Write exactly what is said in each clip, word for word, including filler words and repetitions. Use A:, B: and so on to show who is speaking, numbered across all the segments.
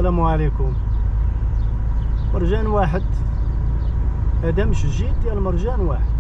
A: السلام عليكم. مرجان واحد، هذا مش الجيت ديال مرجان واحد.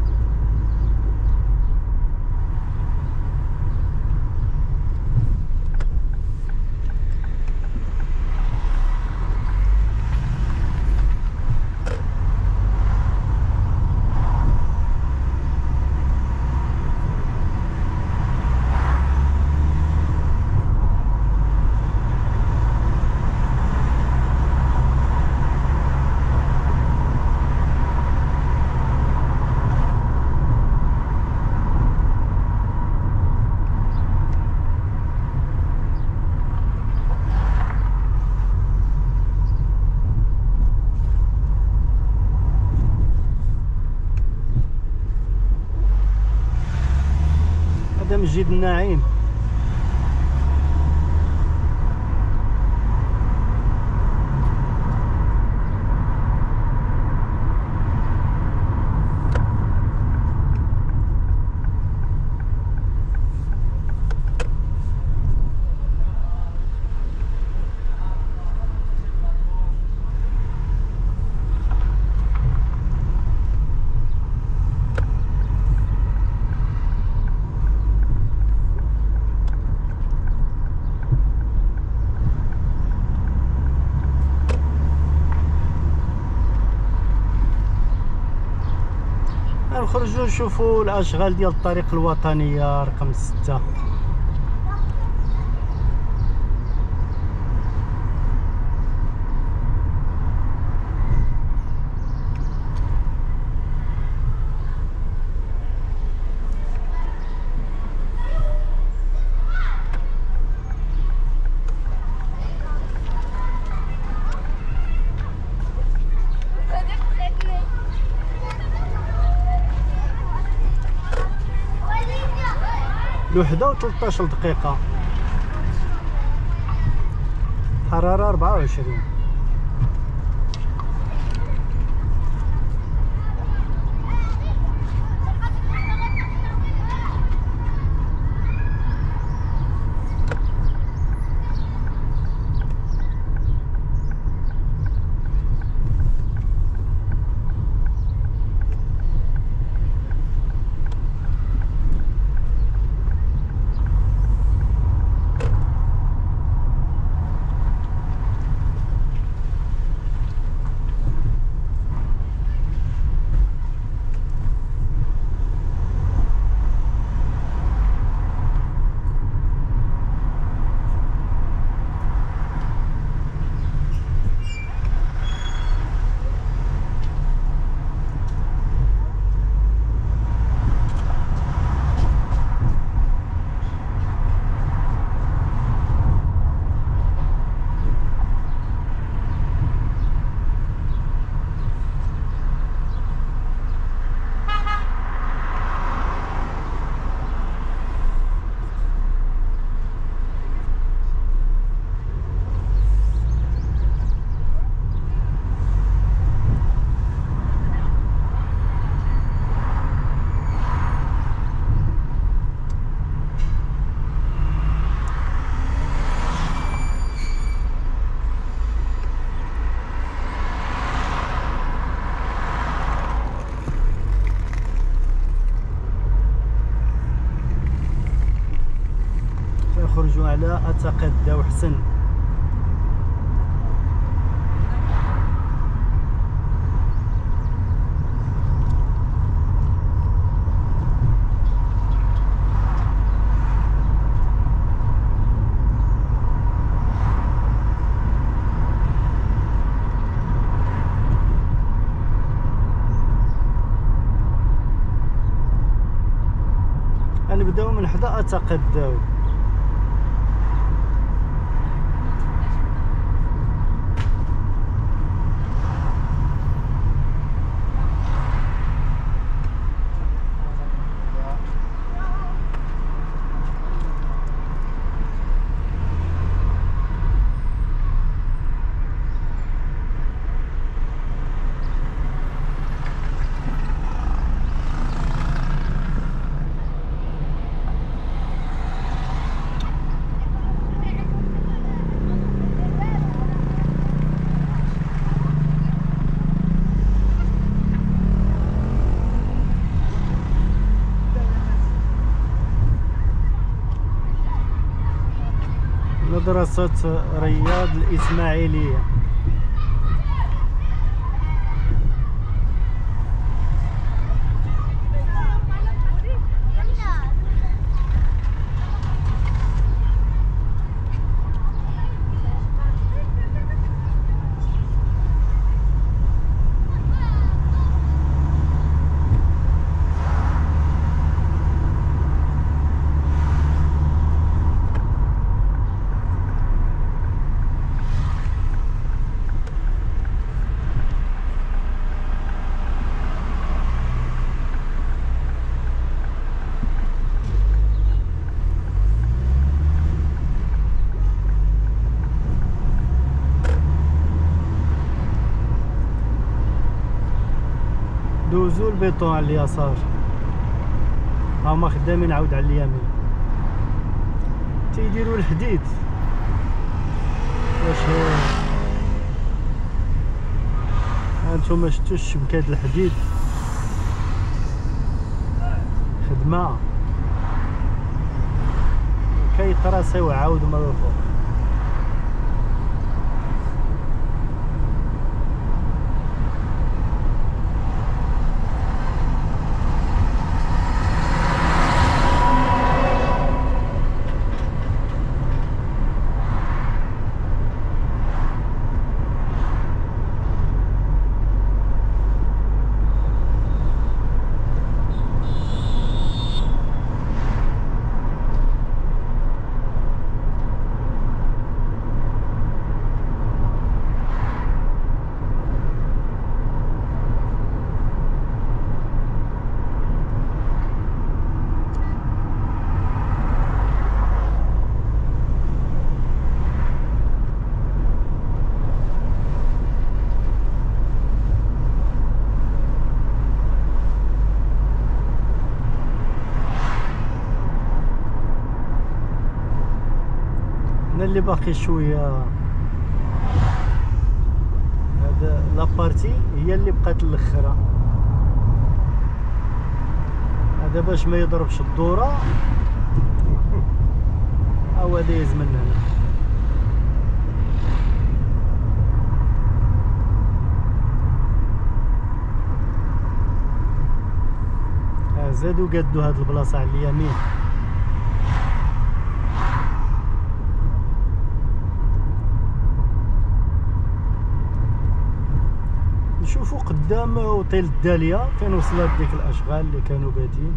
A: هذا مسجد النعيم. نخرجوا نشوفوا الاشغال ديال الطريق الوطنيه رقم ستة. الوحدة و ثلاثطاش دقيقة، حرارة أربعة وعشرين. نخرجوا على أتقدى وحسن. نبداو من حدا أتقداو. مدرسة رياض الإسماعيلية. دوزو البيطون على اليسار، هما خدامين عاود على اليمين، تيديروا الحديد. واش هانتوما شفتوا الشبكات الحديد خدمة كيطراسيو عاود مرة فوق. اللي باقي شويه هذا لابارتي هي اللي بقات الاخرى، هذا باش ما يضربش الدوره او هذا يهز من هنا. ها زادو قادو هاد البلاصه على اليمين. نشوفوا قدام اوتيل الدالية فين وصلت ديك الاشغال اللي كانوا بادين.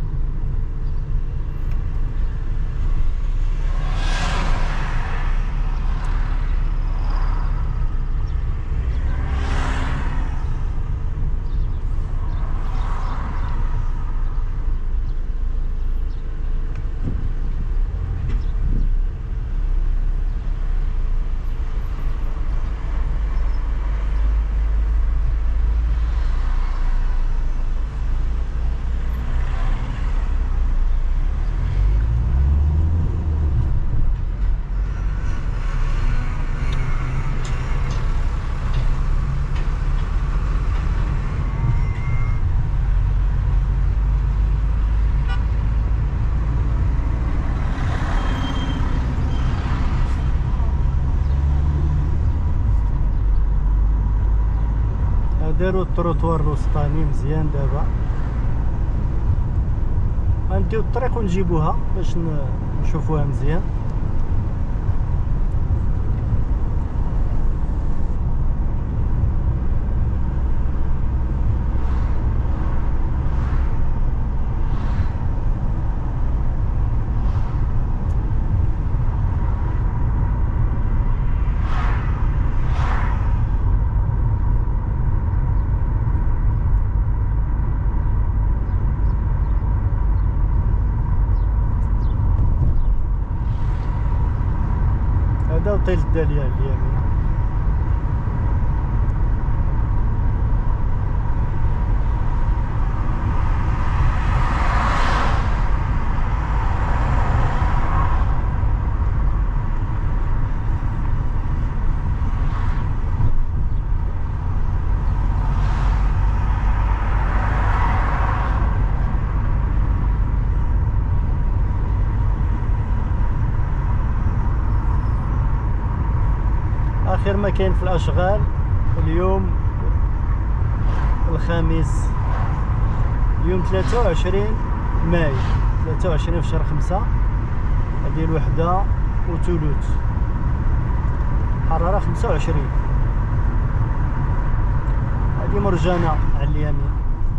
A: داروا التروطوار الوسطاني مزيان. دابا غنديو الطريق ونجيبوها باش نشوفوها مزيان. هذا اوتيل الدالية اليمين. ما كاين في الاشغال. اليوم الخميس، اليوم ثلاثة وعشرين ماي، ثلاثة وعشرين في شهر خمسة، هذه الوحدة وثلث، حرارة خمسة وعشرين. هذه مرجانة على اليمين.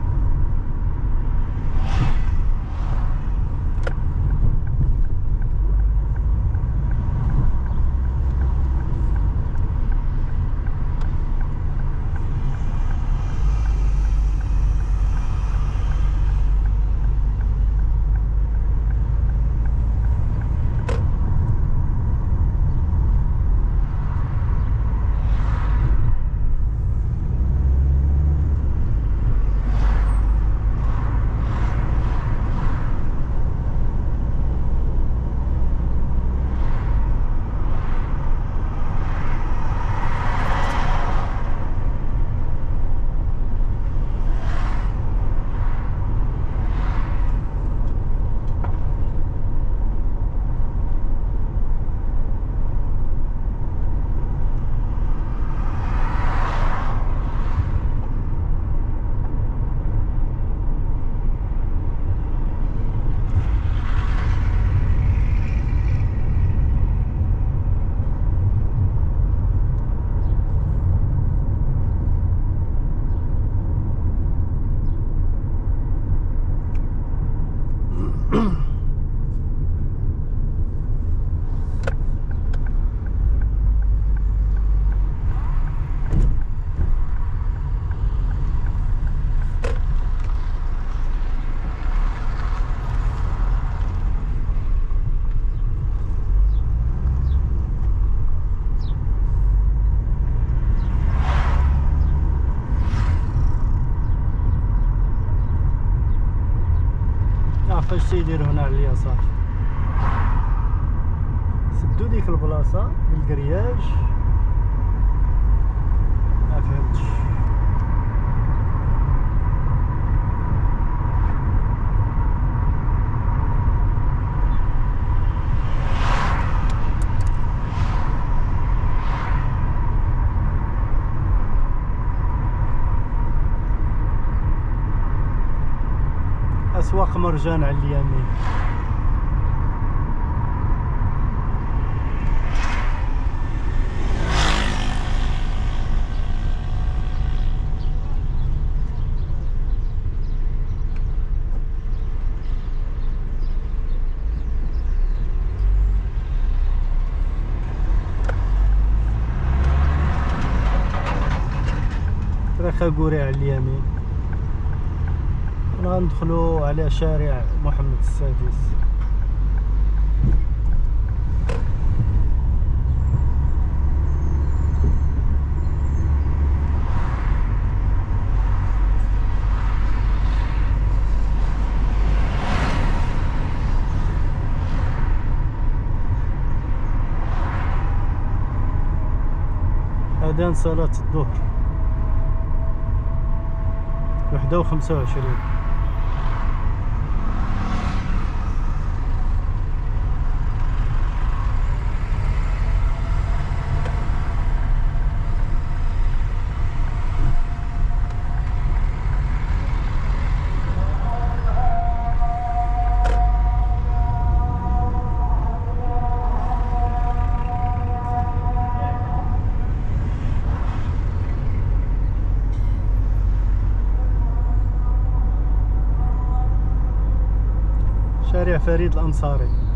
A: فاش تيدير هنا على اليسار، سدو ديك البلاصة بالكرياج. ما فهمتش. أسواق مرجان على اليمين. طريق غوري على اليمين. غندخلو على شارع محمد السادس. أذان صلاة الظهر، وحدة وخمسة وعشرين. شارع فريد الأنصاري.